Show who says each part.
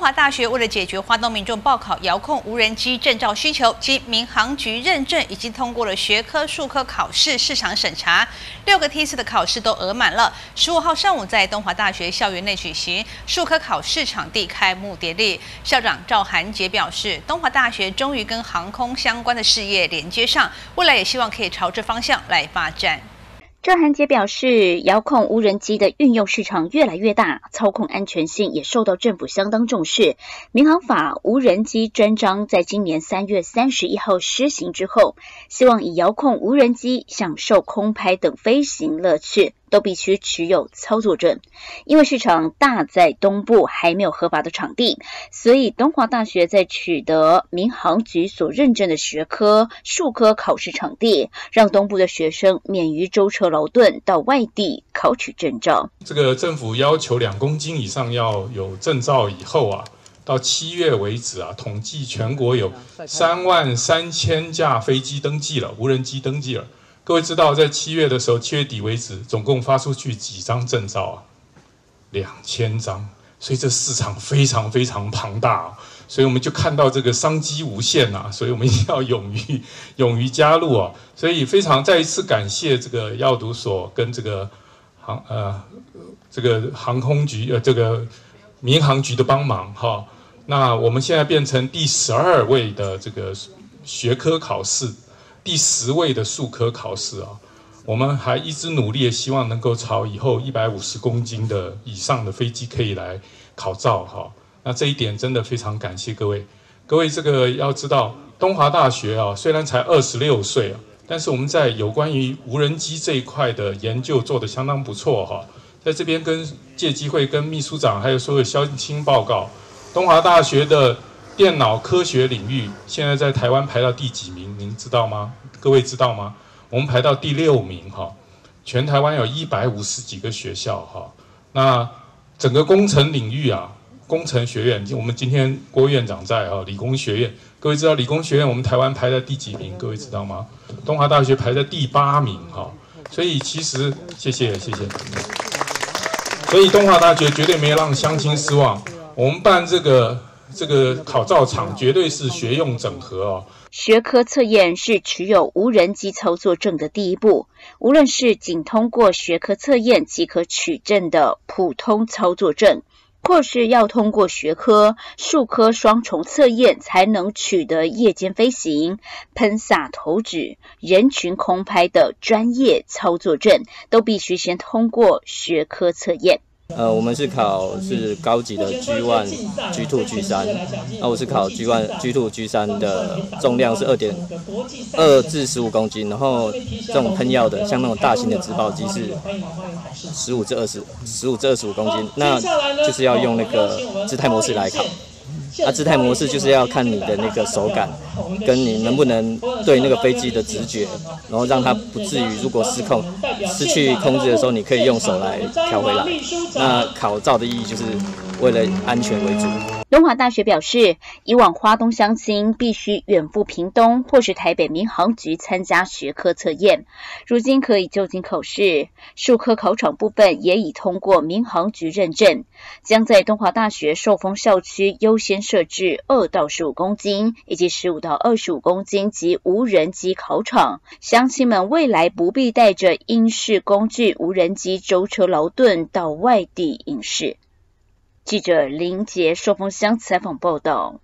Speaker 1: 华大学为了解决花东民众报考遥控无人机证照需求，经民航局认证，已经通过了学科、术科考试市场审查，6个梯次的考试都额满了。15号上午在东华大学校园内举行术科考试场地开幕典礼，校长赵涵杰表示，东华大学终于跟航空相关的事业连接上，未来也希望可以朝这方向来发展。
Speaker 2: 赵涵杰表示，遥控无人机的运用市场越来越大，操控安全性也受到政府相当重视。民航法无人机专章在今年3月31号施行之后，希望以遥控无人机享受空拍等飞行乐趣，都必须持有操作证。因为市场大在东部还没有合法的场地，所以东华大学在取得民航局所认证的学科、术科考试场地，让东部的学生免于舟车劳顿到外地考取证照。
Speaker 3: 这个政府要求2公斤以上要有证照以后啊，到7月为止啊，统计全国有33000架飞机登记了，无人机登记了。各位知道，在7月的时候，7月底为止，总共发出去几张证照啊？2000张，所以这市场非常非常庞大啊，所以我们就看到这个商机无限啊，所以我们一定要勇于加入啊，所以非常再一次感谢这个药毒所跟这个航空局这个民航局的帮忙哈。那我们现在变成第12位的这个学科考试，第10位的术科考试啊。我们还一直努力，希望能够朝以后150公斤的以上的飞机可以来考照哈。那这一点真的非常感谢各位。各位这个要知道，东华大学啊，虽然才26岁啊，但是我们在有关于无人机这一块的研究做得相当不错哈。在这边借机会跟秘书长还有所有乡亲报告，东华大学的电脑科学领域现在在台湾排到第几名？您知道吗？各位知道吗？我们排到第6名哈，全台湾有150几个学校哈。那整个工程领域啊，工程学院，我们今天郭院长在哈，理工学院，各位知道理工学院我们台湾排在第几名？各位知道吗？东华大学排在第8名哈。所以其实谢谢。所以东华大学绝对没有让乡亲失望。我们办这个考照场绝对是学用整合哦。
Speaker 2: 学科测验是持有无人机操作证的第一步，无论是仅通过学科测验即可取证的普通操作证，或是要通过学科、术科双重测验才能取得夜间飞行、喷洒投掷、人群空拍的专业操作证，都必须先通过学科测验。
Speaker 4: 我们是考高级的 G1、G2、G3， 我是考 G1、G2、G3 的重量是2至15公斤，然后这种喷药的，像那种大型的直爆机是15至25公斤，那就是要用那个姿态模式来考。姿态模式就是要看你的那个手感，跟你能不能对那个飞机的直觉，然后让它不至于如果失去控制的时候，你可以用手来调回来。那考照的意义就是为了安全为主。
Speaker 2: 东华大学表示，以往花东乡亲必须远赴屏东或是台北民航局参加学科测验，如今可以就近考试。术科考场部分也已通过民航局认证，将在东华大学寿丰校区优先设置2到15公斤以及15到25公斤及无人机考场，乡亲们未来不必带着英式工具无人机舟车劳顿到外地应试。记者林杰寿丰乡采访报道。